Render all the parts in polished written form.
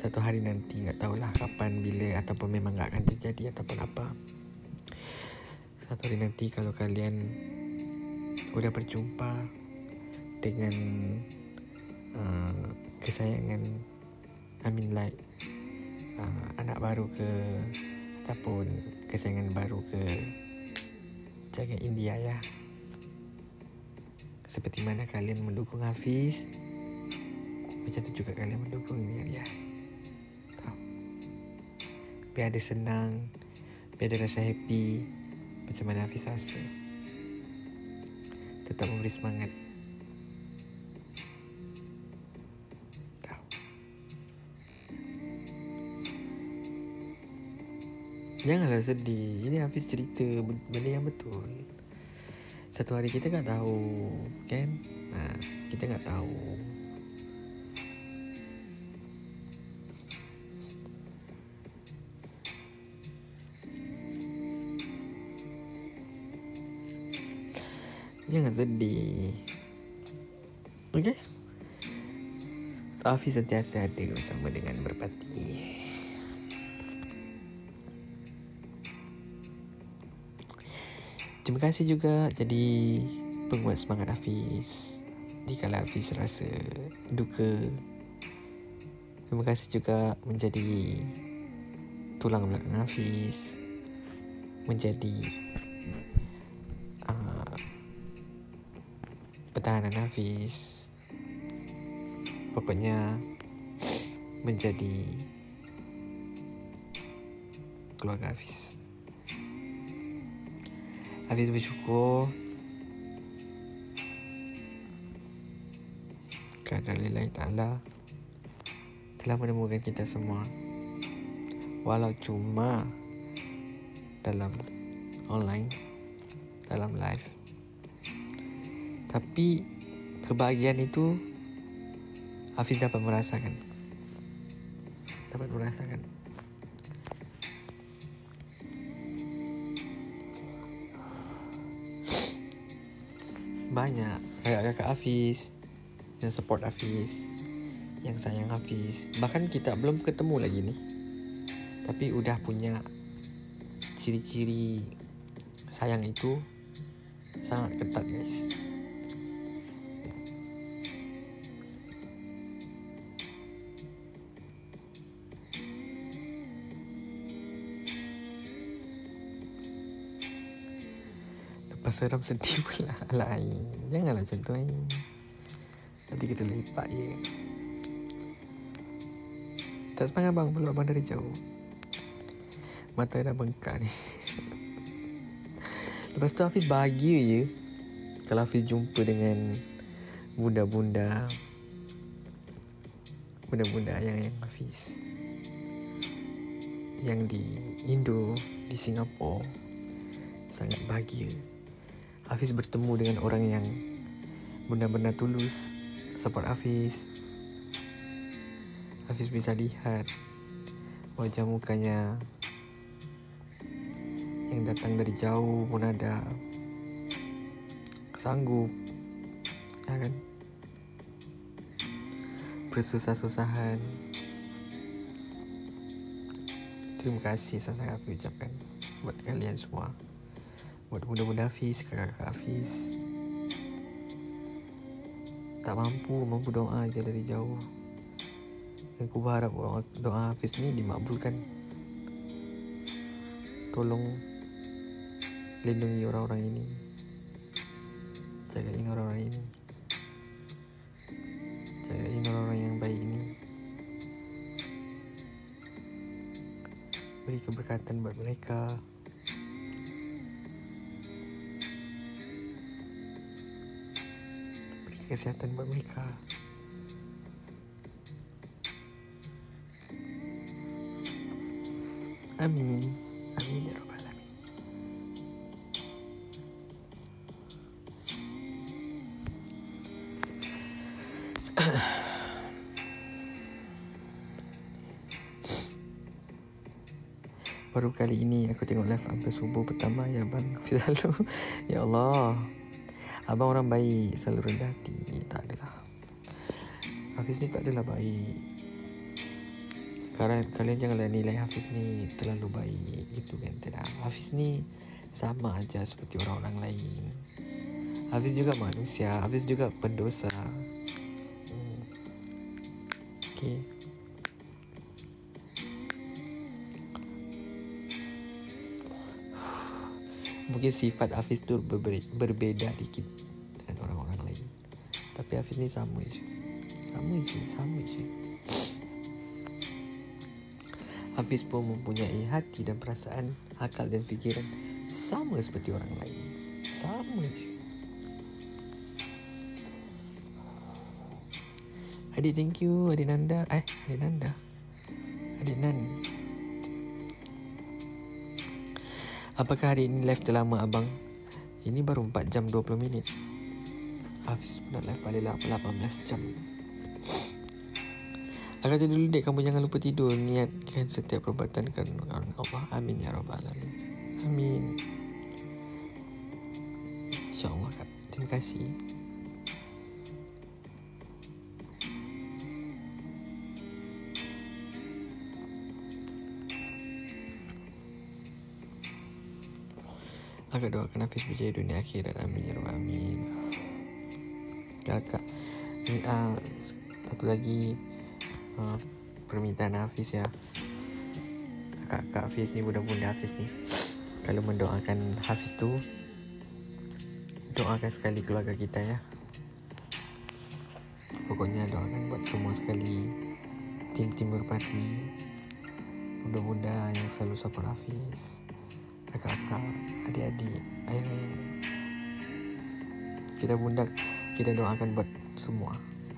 satu hari nanti, tak tahulah kapan, bila, ataupun memang tak akan terjadi ataupun apa. Satu hari nanti kalau kalian udah berjumpa dengan kesayangan, anak baru ke, ataupun kesayangan baru ke, jaga India ya. Seperti mana kalian mendukung Hafiz, macam tu juga kalian mendukung India ya. Tahu? Biar ada senang, biar ada rasa happy, macam mana Hafiz rasa. Tetap memberi semangat. Tahu? Janganlah sedih. Ini Hafiz cerita benda yang betul. Satu hari kita tak tahu, kan? Kita tak tahu. Jangan sedih. Okey? Hafiz sentiasa ada bersama dengan Merpati. Terima kasih juga jadi penguat semangat Hafiz dikala Hafiz rasa duka. Terima kasih juga menjadi tulang belakang Hafiz, menjadi pertahanan Hafiz. Pokoknya menjadi keluarga Hafiz. Hafiz bersyukur kerana Allah Ta'ala telah menemukan kita semua, walau cuma dalam online, dalam live. Tapi kebahagiaan itu Hafiz dapat merasakan. Banyak kakak-kakak Hafiz yang support Hafiz, yang sayang Hafiz. Bahkan kita belum ketemu lagi nih, tapi udah punya ciri-ciri sayang itu sangat ketat guys. Lepas seram sedih pula lain. Janganlah macam tu Ain. Nanti kita lepak je. Tak semangat bang, peluk abang dari jauh. Mata dah bengkak ni. Lepas tu Hafiz bahagia je kalau Hafiz jumpa dengan bunda-bunda ayang Hafiz yang di Indo, di Singapura. Sangat bahagia Hafiz bertemu dengan orang yang benar-benar tulus support Hafiz. Hafiz bisa lihat wajah mukanya yang datang dari jauh pun ada sanggup, ya kan, bersusah-susahan. Terima kasih sangat Hafiz ucapkan buat kalian semua, buat bunda-bunda Hafiz, kakak-kakak Hafiz. Tak mampu doa aja dari jauh. Dan aku berharap doa Hafiz ni dimakbulkan. Tolong lindungi orang-orang ini, jagain orang-orang ini, jagain orang-orang yang baik ini. Beri keberkatan buat mereka. Beri kesihatan buat mereka. Amin. Amin ya Rabbal Alamin. Baru kali ini aku tengok live sampai subuh pertama ya bang. Selalu ya Allah, abang orang baik, selalu rendah hati. Tak adalah, Hafiz ni tak adalah baik. Kalian janganlah nilai Hafiz ni terlalu baik gitu kan. Tidak, Hafiz ni sama aja seperti orang-orang lain. Hafiz juga manusia, Hafiz juga pendosa. Okay. Mungkin sifat Hafiz tu berbeda dikit dengan orang-orang lain, tapi Hafiz ni sama je. Hafiz pun mempunyai hati dan perasaan, akal dan fikiran sama seperti orang lain. Sama je. Adik thank you. Adik Nan. Apakah hari ini live terlama abang? Ini baru 4 jam 20 minit. Hafiz pernah live paling 18 jam. Agak tidur dulu dek, kamu jangan lupa tidur. Niatkan setiap perbuatan kerana Allah. Amin ya rabbal alamin. Amin. InsyaAllah Kak. Terima kasih. Agak doakan Hafiz berjaya dunia akhirat. Amin ya rabbal alamin. Kakak ni satu lagi permintaan Hafiz ya. Kakak Hafiz ni, bunda-bunda Hafiz ni, kalau mendoakan Hafiz tu, doakan sekali keluarga kita ya. Pokoknya doakan buat semua sekali, tim-tim merpati, bunda-bunda yang selalu support Hafiz, kakak-kakak, adik-adik, ayah-ayah. Kita bunda, kita doakan buat semua.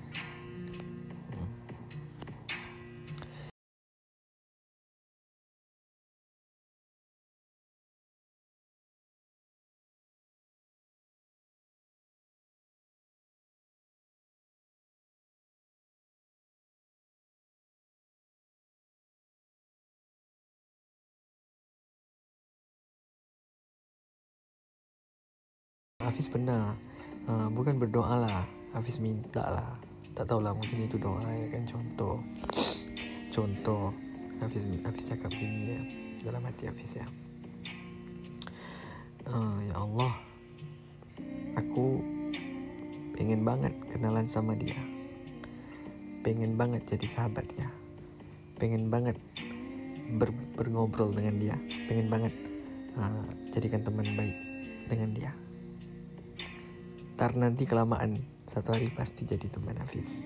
Hafiz pernah bukan berdoa lah, Hafiz minta lah. Tak tahulah, mungkin itu doa ya kan. Contoh Hafiz cakap begini ya, dalam hati Hafiz ya. Ya Allah, aku pengen banget kenalan sama dia, pengen banget jadi sahabat dia, pengen banget berngobrol dengan dia, pengen banget jadikan teman baik dengan dia. Ntar nanti kelamaan, satu hari pasti jadi teman Hafiz.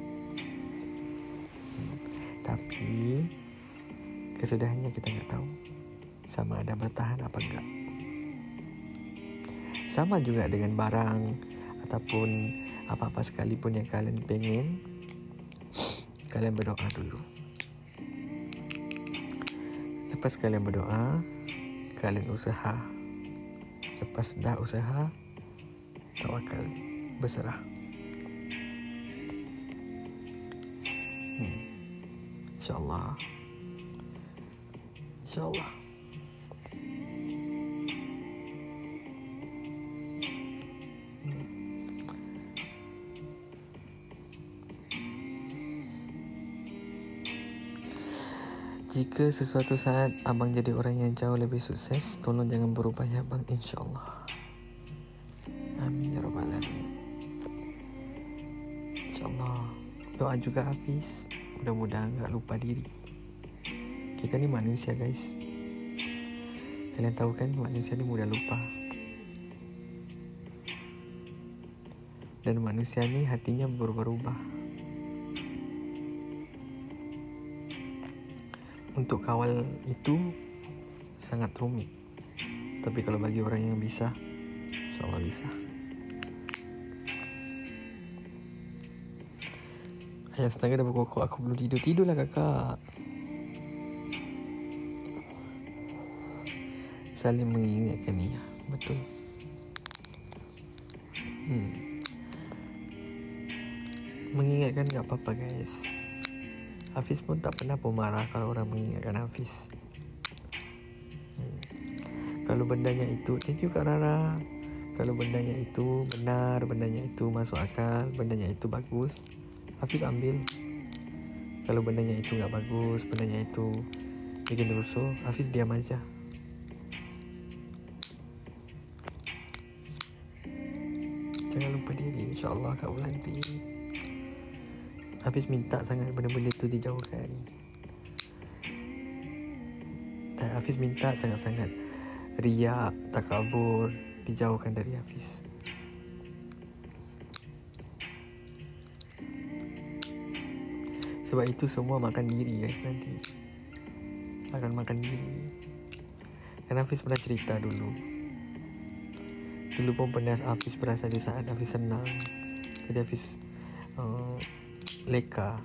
Tapi kesudahannya kita nggak tahu, sama ada bertahan apa enggak. Sama juga dengan barang ataupun apa-apa sekalipun yang kalian pengen, kalian berdoa dulu. Lepas kalian berdoa, kalian usaha. Lepas dah usaha, tawakal, berserah. InsyaAllah. Jika sesuatu saat abang jadi orang yang jauh lebih sukses, tolong jangan berubah ya bang, insyaAllah. Amin ya rabbal alamin. InsyaAllah. Doa juga Hafiz, mudah-mudahan gak lupa diri. Kita ni manusia guys, kalian tahu kan, manusia ni mudah lupa. Dan manusia ni hatinya berubah-ubah. Untuk kawal itu sangat rumit, tapi kalau bagi orang yang bisa, InsyaAllah bisa. Ayah setengah dah berkokok, aku belum tidur. Tidurlah kakak. Saling mengingatkan ni, betul. Mengingatkan tak apa-apa guys. Hafiz pun tak pernah marah kalau orang mengingatkan Hafiz. Kalau bendanya itu, thank you Kak Rara. Kalau bendanya itu benar, bendanya itu masuk akal, bendanya itu bagus, Hafiz ambil. Kalau bendanya itu nggak bagus, bendanya itu bikin rusuh, Hafiz diam aja. Jangan lupa diri, insyaAllah Kak Wulandri. Hafiz minta sangat benda-benda itu dijauhkan. Dan Hafiz minta sangat-sangat riak, takabur dijauhkan dari Hafiz. Sebab itu semua makan diri guys nanti. Akan makan diri. Karena Hafiz pernah cerita dulu. Dulu pun pernah Hafiz berasa di saat Hafiz senang. Jadi Hafiz leka.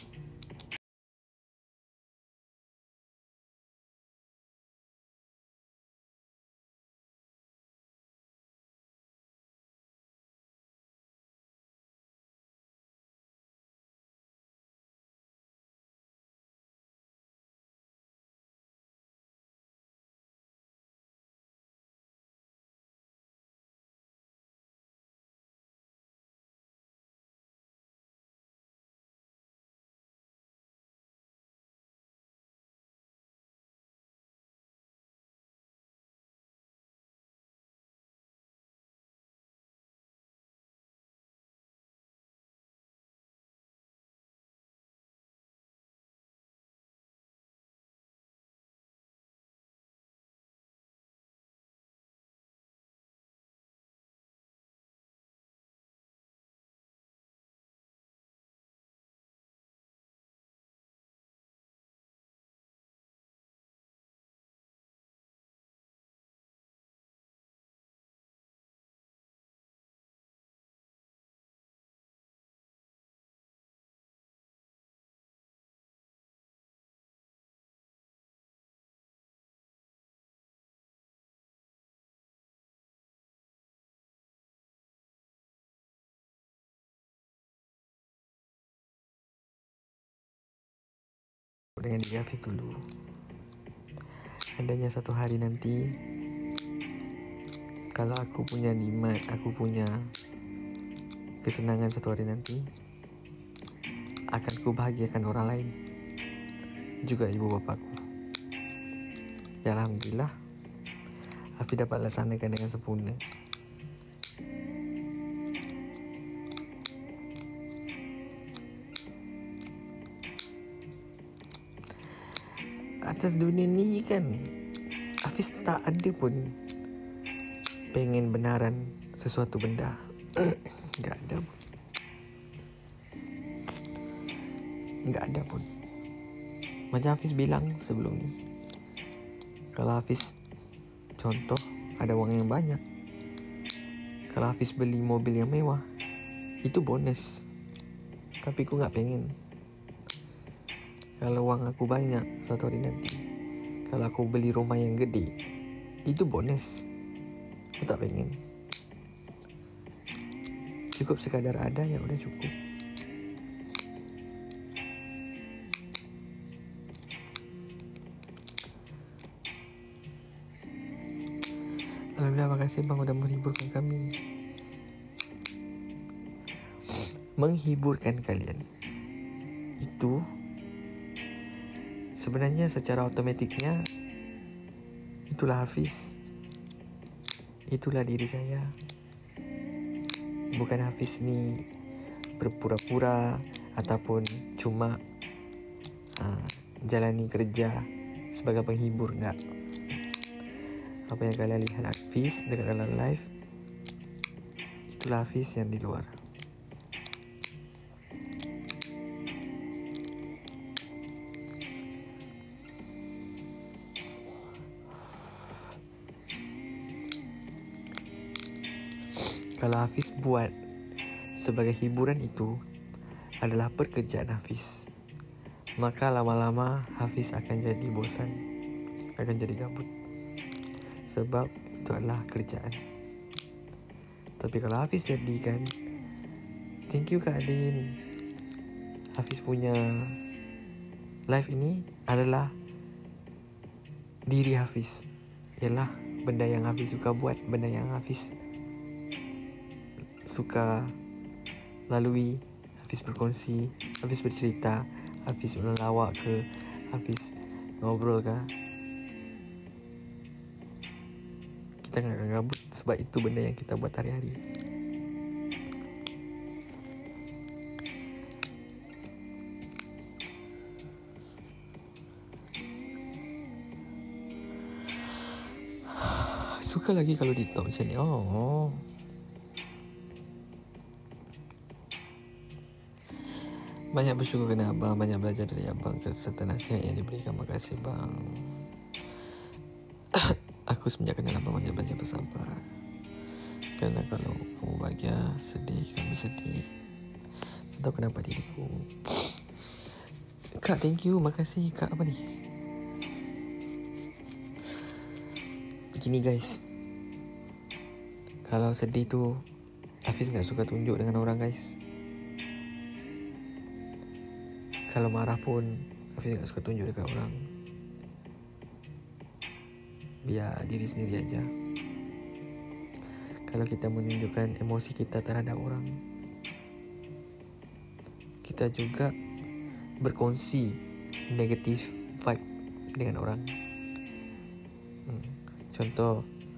Dengan diri Hafiz dulu. Adanya satu hari nanti, kalau aku punya nikmat, aku punya kesenangan satu hari nanti, akan ku bahagiakan orang lain, juga ibu bapakku. Ya Alhamdulillah, Hafiz dapat laksanakan dengan sempurna. Atas dunia ni kan Hafiz tak ada pun pengen benaran sesuatu benda. Enggak ada pun. Enggak ada pun. Macam Hafiz bilang sebelum ni, kalau Hafiz contoh ada wang yang banyak, kalau Hafiz beli mobil yang mewah, itu bonus. Tapi aku gak pengen. Kalau wang aku banyak satu hari nanti, kalau aku beli rumah yang gede, itu bonus. Aku tak pengen. Cukup sekadar ada, ya udah cukup. Alhamdulillah, makasih bang udah menghiburkan kami. Menghiburkan kalian itu sebenarnya secara otomatiknya itulah Hafiz. Itulah diri saya. Bukan Hafiz ni berpura-pura ataupun cuma jalani kerja sebagai penghibur, enggak. Apa yang kalian lihat Hafiz dekat dalam live, itulah Hafiz yang di luar. Kalau Hafiz buat sebagai hiburan itu adalah pekerjaan Hafiz, maka lama-lama Hafiz akan jadi bosan, akan jadi gabut. Sebab itu adalah kerjaan. Tapi kalau Hafiz jadikan, thank you Kak Adin, Hafiz punya live ini adalah diri Hafiz. Ialah benda yang Hafiz suka buat, benda yang Hafiz suka lalui. Hafiz berkongsi, Hafiz bercerita, Hafiz melawak ke, Hafiz ngobrol ke, kita nggak akan gabut sebab itu benda yang kita buat hari-hari. Suka lagi kalau di talk macam ni. Banyak bersyukur kerana abang, banyak belajar dari abang serta nasihat yang diberikan. Terima kasih bang. Aku semenjak kenal abang banyak belajar bersabar. Kerana kalau kamu bahagia, sedih, kami sedih. Tak tahu kenapa diriku. Kak, thank you. Makasih Kak. Apa ni? Begini guys, kalau sedih tu Hafiz gak suka tunjuk dengan orang guys. Kalau marah pun Hafiz gak suka tunjuk dekat orang. Biar diri sendiri aja. Kalau kita menunjukkan emosi kita terhadap orang, kita juga berkongsi negatif vibe dengan orang. Contoh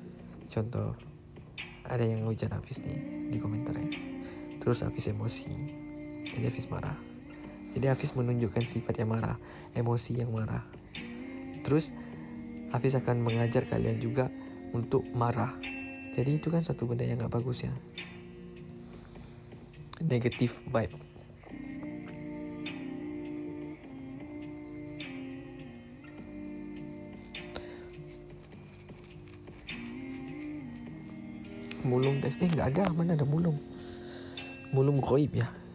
ada yang hujat Hafiz ni di komentar ya. Terus Hafiz emosi, jadi Hafiz marah. Jadi Hafiz menunjukkan sifat yang marah, emosi yang marah. Terus Hafiz akan mengajar kalian juga untuk marah. Jadi itu kan satu benda yang gak bagus ya. Negative vibe. Mulung guys. Gak ada. Mana ada mulung. Mulung goib ya.